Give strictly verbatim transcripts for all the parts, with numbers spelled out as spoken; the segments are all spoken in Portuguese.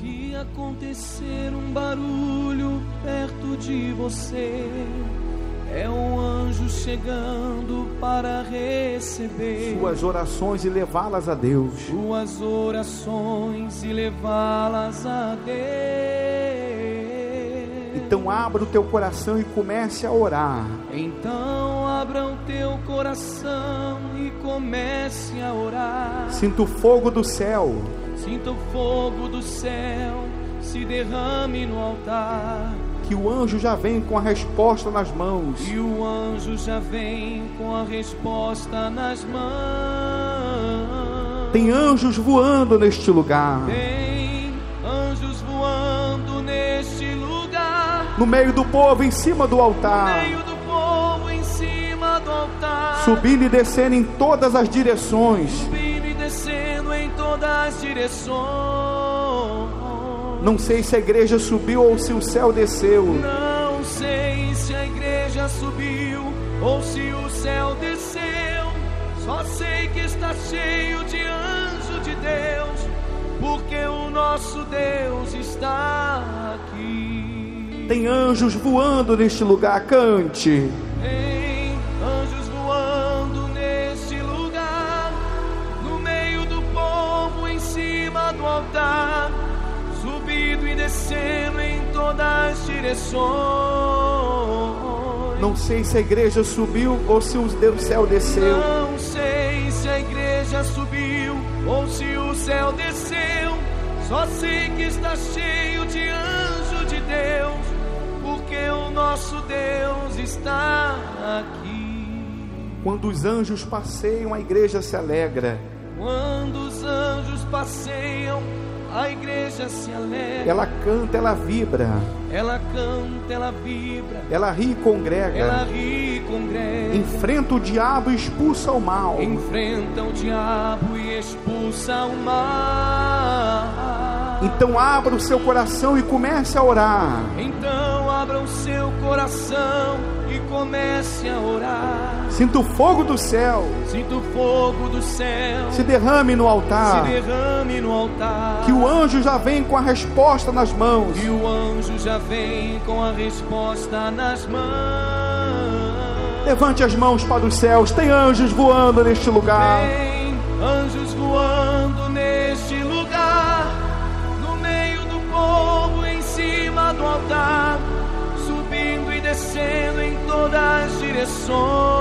Se acontecer um barulho perto de você, é um anjo chegando para receber suas orações e levá-las a Deus. Suas orações e levá-las a Deus. Então abra o teu coração e comece a orar. Então abra o teu coração e comece a orar. Sinta o fogo do céu. Sinta o fogo do céu se derrame no altar. Que o anjo já vem com a resposta nas mãos. E o anjo já vem com a resposta nas mãos. Tem anjos voando neste lugar. Tem anjos voando neste lugar. No meio do povo, em cima do altar. No meio do povo, em cima do altar. Subindo e descendo em todas as direções. Subindo e descendo em todas as direções. Não sei se a igreja subiu ou se o céu desceu. Não sei se a igreja subiu ou se o céu desceu. Só sei que está cheio de anjo de Deus, porque o nosso Deus está aqui. Tem anjos voando neste lugar, cante. Tem anjos voando neste lugar, no meio do povo, em cima do altar. Subindo e descendo em todas as direções. Não sei se a igreja subiu ou se o céu desceu. Não sei se a igreja subiu ou se o céu desceu. Só sei que está cheio de anjo de Deus, porque o nosso Deus está aqui. Quando os anjos passeiam, a igreja se alegra. Quando os anjos passeiam, a igreja se alegra. Ela canta, ela vibra. Ela canta, ela vibra. Ela ri e congrega. Ela ri e congrega. Enfrenta o diabo e expulsa o mal. Enfrenta o diabo e expulsa o mal. Então abra o seu coração e comece a orar. Então abra o seu coração e comece a orar. Sinta o fogo do céu. Sinta o fogo do céu. Se derrame no altar. Se derrame no altar. Que o anjo já vem com a resposta nas mãos. E o anjo já vem com a resposta nas mãos. Levante as mãos para os céus. Tem anjos voando neste lugar. Tem anjos voando neste lugar, no meio do povo, em cima do altar. Subindo e descendo em todas as direções.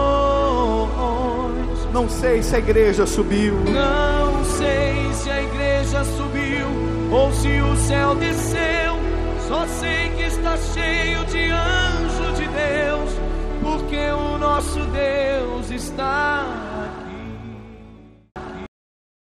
Não sei se a igreja subiu. Não sei se a igreja subiu ou se o céu desceu. Só sei que está cheio de anjo de Deus, porque o nosso Deus está